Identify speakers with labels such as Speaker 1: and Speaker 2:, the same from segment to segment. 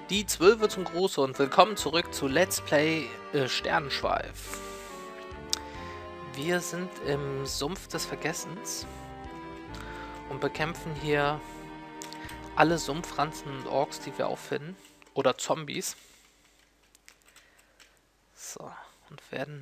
Speaker 1: Die Zwölfe zum Große und willkommen zurück zu Let's Play Sternenschweif. Wir sind im Sumpf des Vergessens und bekämpfen hier alle Sumpfranzen und Orks, die wir auffinden. Oder Zombies. So, und werden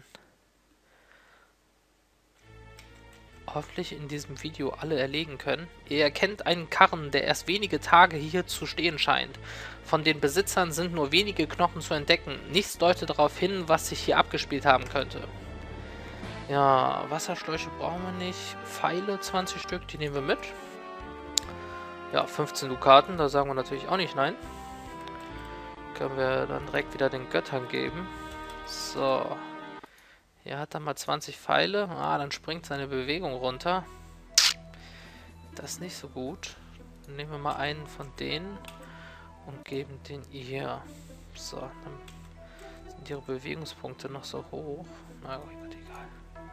Speaker 1: hoffentlich in diesem Video alle erlegen können. Ihr erkennt einen Karren, der erst wenige Tage hier zu stehen scheint. Von den Besitzern sind nur wenige Knochen zu entdecken. Nichts deutet darauf hin, was sich hier abgespielt haben könnte. Ja, Wasserschläuche brauchen wir nicht. Pfeile, 20 Stück, die nehmen wir mit. Ja, 15 Dukaten, da sagen wir natürlich auch nicht nein. Können wir dann direkt wieder den Göttern geben. So. Hier hat er mal 20 Pfeile. Ah, dann springt seine Bewegung runter. Das ist nicht so gut. Dann nehmen wir mal einen von denen und geben den ihr. So, dann sind ihre Bewegungspunkte noch so hoch. Na gut, egal.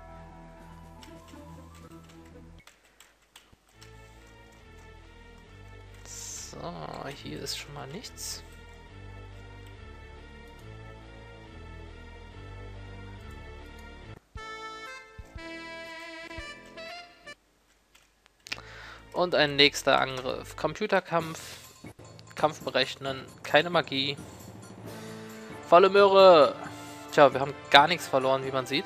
Speaker 1: So, hier ist schon mal nichts. Und ein nächster Angriff. Computerkampf. Kampf berechnen. Keine Magie. Volle Möhre. Tja, wir haben gar nichts verloren, wie man sieht.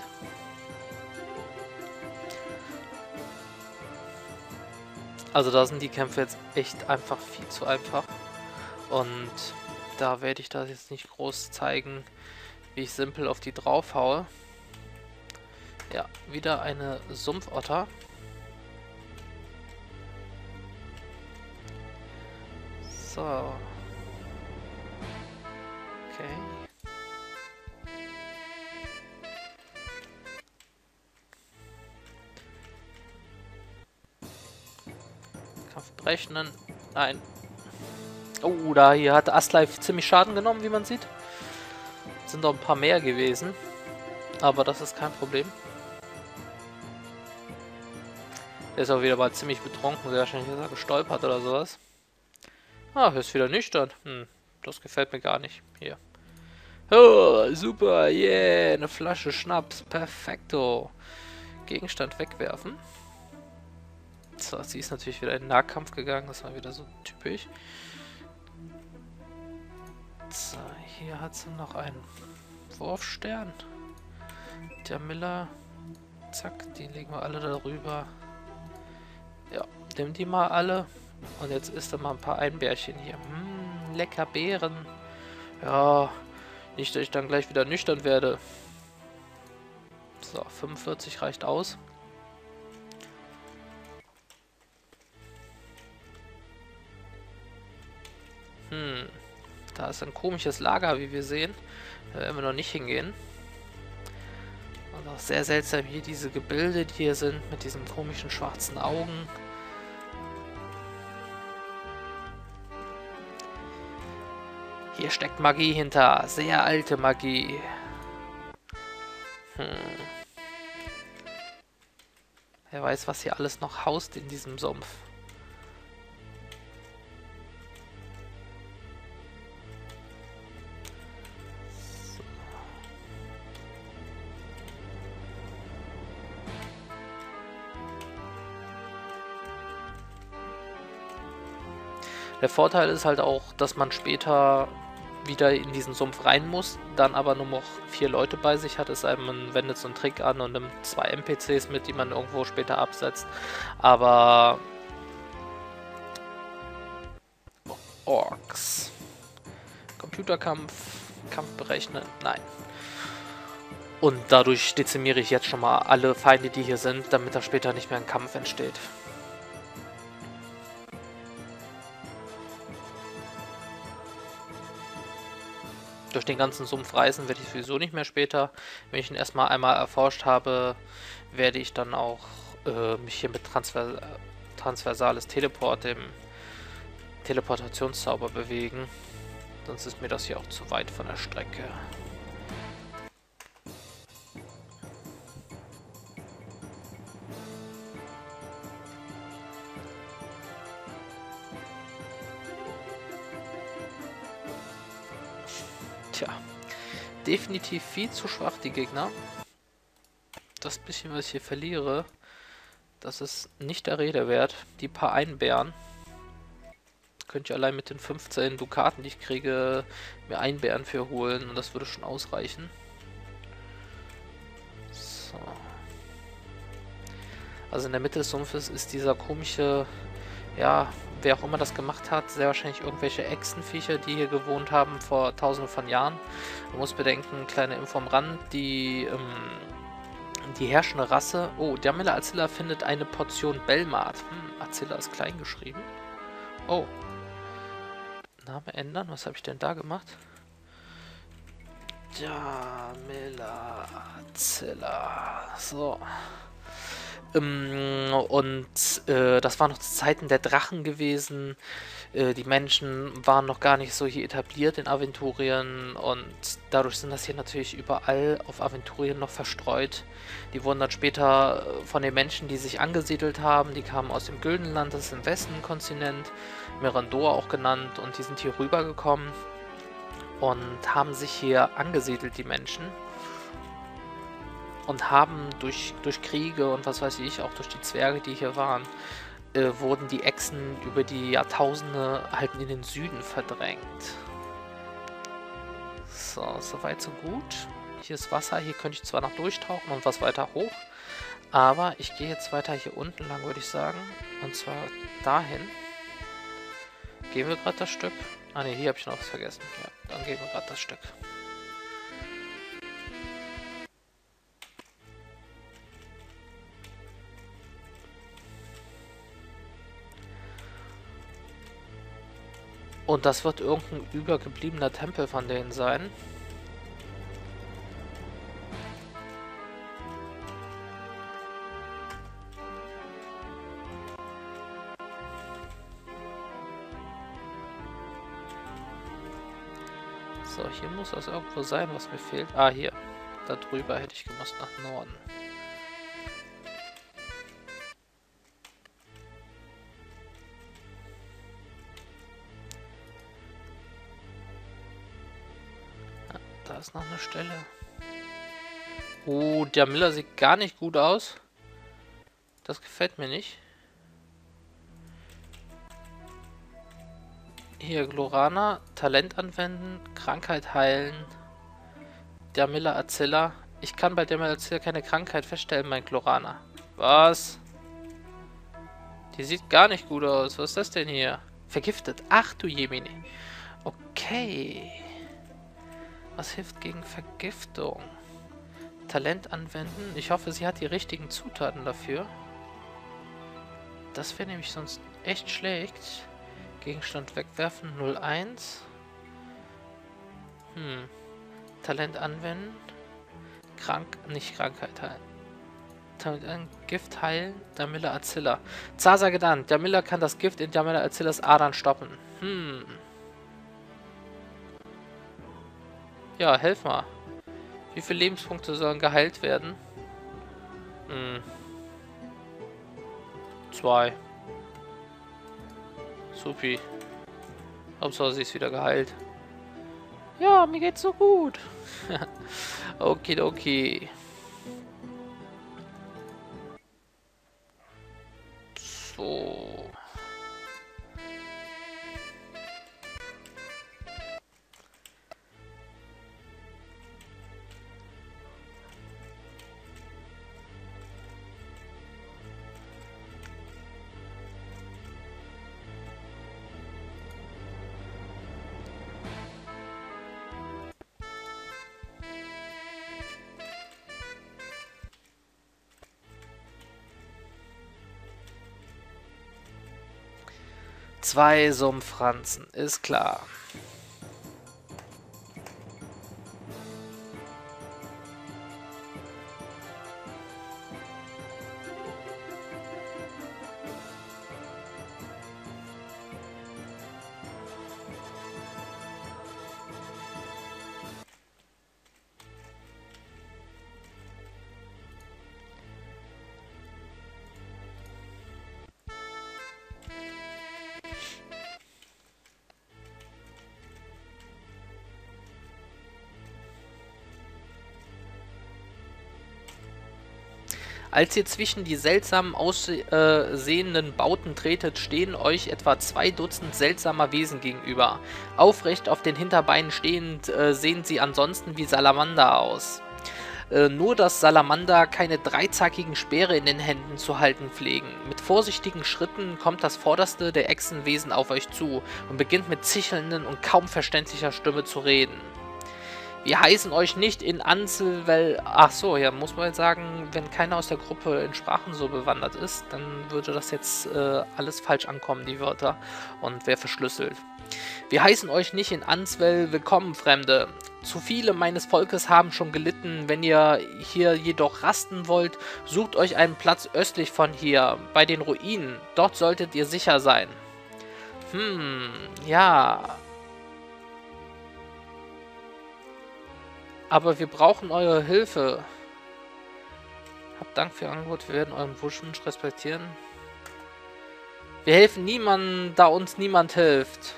Speaker 1: Also da sind die Kämpfe jetzt echt einfach viel zu einfach. Und da werde ich das jetzt nicht groß zeigen, wie ich simpel auf die drauf haue. Ja, wieder eine Sumpfotter. So. Okay. Kampf berechnen. Nein. Oh, da hier hat Astlife ziemlich Schaden genommen, wie man sieht. Sind noch ein paar mehr gewesen. Aber das ist kein Problem. Der ist auch wieder mal ziemlich betrunken. Sehr wahrscheinlich ist er gestolpert oder sowas. Ah, ist wieder nüchtern. Das gefällt mir gar nicht. Hier. Oh, super, yeah, eine Flasche Schnaps. Perfekto. Gegenstand wegwerfen. So, sie ist natürlich wieder in den Nahkampf gegangen. Das war wieder so typisch. So, hier hat sie noch einen Wurfstern. Der Miller. Zack, die legen wir alle darüber. Ja, nimm die mal alle. Und jetzt isst er mal ein paar Einbärchen hier. Lecker Beeren. Ja, nicht, dass ich dann gleich wieder nüchtern werde. So, 45 reicht aus. Da ist ein komisches Lager, wie wir sehen. Da werden wir noch nicht hingehen. Und auch sehr seltsam hier diese Gebilde, die hier sind, mit diesen komischen schwarzen Augen. Hier steckt Magie hinter. Sehr alte Magie. Wer weiß, was hier alles noch haust in diesem Sumpf. Der Vorteil ist halt auch, dass man später wieder in diesen Sumpf rein muss, dann aber nur noch 4 Leute bei sich hat, es sei denn, man wendet so einen Trick an und nimmt 2 NPCs mit, die man irgendwo später absetzt. Aber Orks. Computerkampf, Kampf berechnen, nein. Und dadurch dezimiere ich jetzt schon mal alle Feinde, die hier sind, damit da später nicht mehr ein Kampf entsteht. Durch den ganzen Sumpf reisen werde ich sowieso nicht mehr später. Wenn ich ihn erstmal einmal erforscht habe, werde ich dann auch mich hier mit transversales Teleport, dem Teleportationszauber bewegen. Sonst ist mir das hier auch zu weit von der Strecke. Tja, definitiv viel zu schwach, die Gegner. Das bisschen, was ich hier verliere, das ist nicht der Rede wert. Die paar Einbären. Könnte ich allein mit den 15 Dukaten, die ich kriege, mir Einbären für holen. Und das würde schon ausreichen. So. Also in der Mitte des Sumpfes ist dieser komische, ja, wer auch immer das gemacht hat, sehr wahrscheinlich irgendwelche Echsenviecher, die hier gewohnt haben vor tausenden von Jahren. Man muss bedenken, kleine Info am Rand, die herrschende Rasse. Oh, Jamila Azilla findet eine Portion Belmart. Azilla ist klein geschrieben. Oh. Name ändern? Was habe ich denn da gemacht? Jamila Azilla. So. Das war noch zu Zeiten der Drachen gewesen. Die Menschen waren noch gar nicht so hier etabliert in Aventurien und dadurch sind das hier natürlich überall auf Aventurien noch verstreut. Die wurden dann später von den Menschen, die sich angesiedelt haben, die kamen aus dem Güldenland, das ist im Westen-Kontinent, Mirandoa auch genannt, und die sind hier rübergekommen und haben sich hier angesiedelt, die Menschen. Und haben durch Kriege und was weiß ich, auch durch die Zwerge, die hier waren, wurden die Echsen über die Jahrtausende halt in den Süden verdrängt. So, soweit so gut. Hier ist Wasser, hier könnte ich zwar noch durchtauchen und was weiter hoch, aber ich gehe jetzt weiter hier unten lang, würde ich sagen. Und zwar dahin. Gehen wir gerade das Stück? Ah ne, hier habe ich noch was vergessen. Ja, dann gehen wir gerade das Stück. Und das wird irgendein übergebliebener Tempel von denen sein. So, hier muss das irgendwo sein, was mir fehlt. Ah, hier. Da drüber hätte ich gemusst nach Norden. Da ist noch eine Stelle. Oh, der Miller sieht gar nicht gut aus. Das gefällt mir nicht. Hier, Glorana. Talent anwenden. Krankheit heilen. Der Miller Azilla. Ich kann bei der Miller Azilla keine Krankheit feststellen, mein Glorana. Was? Die sieht gar nicht gut aus. Was ist das denn hier? Vergiftet. Ach du Jemine. Okay. Was hilft gegen Vergiftung? Talent anwenden. Ich hoffe, sie hat die richtigen Zutaten dafür. Das wäre nämlich sonst echt schlecht. Gegenstand wegwerfen. 01. Talent anwenden. Nicht Krankheit heilen. Talent an Gift heilen. Jamila Azilla. Zaza genannt. Jamila kann das Gift in Jamila Azillas Adern stoppen. Ja, helf mal. Wie viele Lebenspunkte sollen geheilt werden? 2. Supi. Hauptsache sie ist wieder geheilt. Ja, mir geht's so gut. Okidoki. So. Zwei Sumpfranzen, ist klar. Als ihr zwischen die seltsam aussehenden Bauten tretet, stehen euch etwa 2 Dutzend seltsamer Wesen gegenüber. Aufrecht auf den Hinterbeinen stehend sehen sie ansonsten wie Salamander aus. Nur, dass Salamander keine dreizackigen Speere in den Händen zu halten pflegen. Mit vorsichtigen Schritten kommt das vorderste der Echsenwesen auf euch zu und beginnt mit zichelnden und kaum verständlicher Stimme zu reden. Wir heißen euch nicht in Anselwell... Ach so, ja, muss man jetzt sagen, wenn keiner aus der Gruppe in Sprachen so bewandert ist, dann würde das jetzt alles falsch ankommen, die Wörter, und wäre verschlüsselt. Wir heißen euch nicht in Answell willkommen, Fremde. Zu viele meines Volkes haben schon gelitten. Wenn ihr hier jedoch rasten wollt, sucht euch einen Platz östlich von hier, bei den Ruinen. Dort solltet ihr sicher sein. Ja. Aber wir brauchen eure Hilfe. Habt Dank für Ihr Angebot, wir werden euren Wunsch respektieren. Wir helfen niemandem, da uns niemand hilft.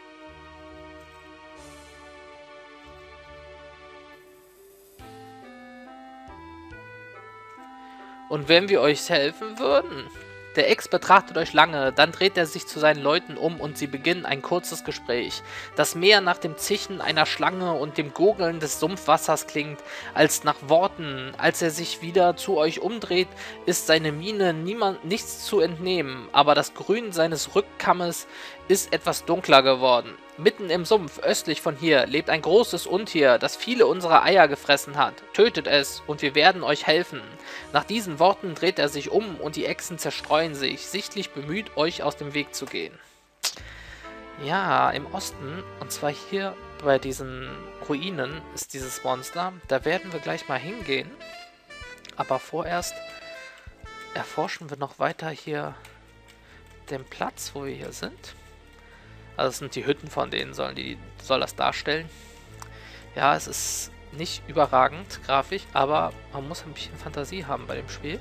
Speaker 1: Und wenn wir euch helfen würden? Der Ex betrachtet euch lange, dann dreht er sich zu seinen Leuten um und sie beginnen ein kurzes Gespräch, das mehr nach dem Zischen einer Schlange und dem Gurgeln des Sumpfwassers klingt, als nach Worten. Als er sich wieder zu euch umdreht, ist seine Miene nichts zu entnehmen, aber das Grün seines Rückkammes ist etwas dunkler geworden. Mitten im Sumpf, östlich von hier, lebt ein großes Untier, das viele unserer Eier gefressen hat. Tötet es, und wir werden euch helfen. Nach diesen Worten dreht er sich um und die Echsen zerstreuen sich, sichtlich bemüht, euch aus dem Weg zu gehen. Ja, im Osten, und zwar hier bei diesen Ruinen, ist dieses Monster. Da werden wir gleich mal hingehen. Aber vorerst erforschen wir noch weiter hier den Platz, wo wir hier sind. Also das sind die Hütten von denen, soll das darstellen. Ja, es ist nicht überragend grafisch, aber man muss ein bisschen Fantasie haben bei dem Spiel.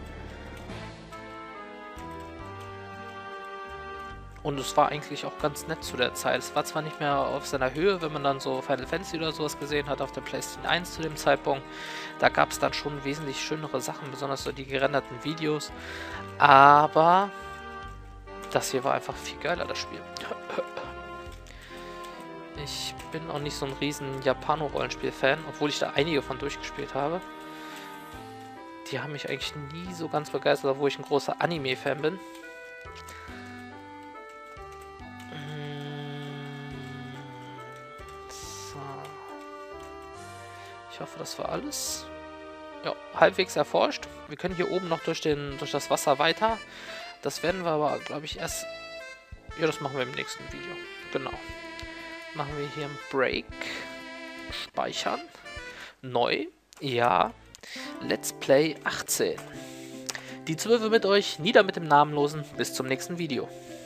Speaker 1: Und es war eigentlich auch ganz nett zu der Zeit. Es war zwar nicht mehr auf seiner Höhe, wenn man dann so Final Fantasy oder sowas gesehen hat auf der PlayStation 1 zu dem Zeitpunkt. Da gab es dann schon wesentlich schönere Sachen, besonders so die gerenderten Videos. Aber das hier war einfach viel geiler, das Spiel. Ich bin auch nicht so ein riesen Japano-Rollenspiel-Fan, obwohl ich da einige von durchgespielt habe. Die haben mich eigentlich nie so ganz begeistert, obwohl ich ein großer Anime-Fan bin. So. Ich hoffe, das war alles. Ja, halbwegs erforscht. Wir können hier oben noch durch das Wasser weiter. Das werden wir aber, glaube ich, erst... Ja, das machen wir im nächsten Video. Genau. Machen wir hier einen Break. Speichern. Neu. Ja. Let's Play 18. Die 12 mit euch. Nieder mit dem Namenlosen. Bis zum nächsten Video.